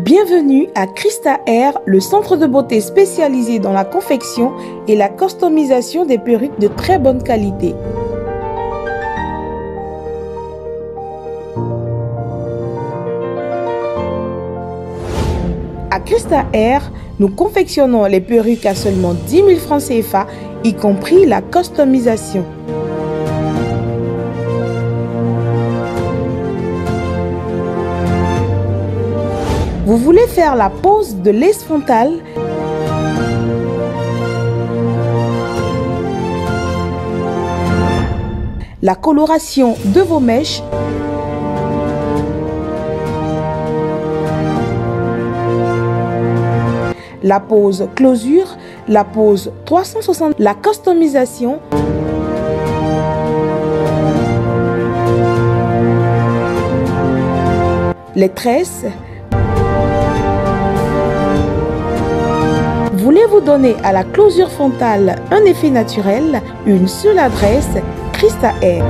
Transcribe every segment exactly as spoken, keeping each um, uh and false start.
Bienvenue à Christa Hair, le centre de beauté spécialisé dans la confection et la customisation des perruques de très bonne qualité. À Christa Hair, nous confectionnons les perruques à seulement dix mille francs C F A, y compris la customisation. Vous voulez faire la pose de laisse frontale? La coloration de vos mèches? La pose closure, la pose trois cent soixante, la customisation, les tresses. Voulez-vous donner à la closure frontale un effet naturel? Une seule adresse, Christa Hair.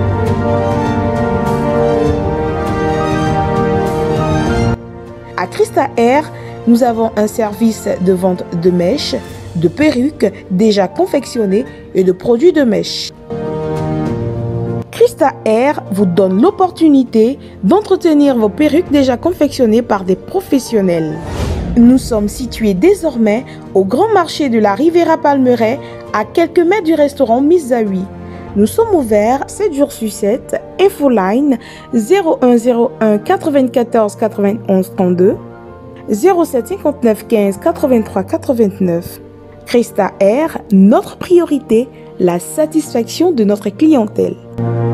À Christa Hair, nous avons un service de vente de mèches, de perruques déjà confectionnées et de produits de mèches. Christa Hair vous donne l'opportunité d'entretenir vos perruques déjà confectionnées par des professionnels. Nous sommes situés désormais au grand marché de la Riviera Palmeraie, à quelques mètres du restaurant Miss Zawi. Nous sommes ouverts sept jours sur sept. Infoline zéro un zéro un quatre-vingt-quatorze quatre-vingt-onze trente-deux, zéro sept cinquante-neuf quinze quatre-vingt-trois quatre-vingt-neuf. Christa Hair, notre priorité, la satisfaction de notre clientèle.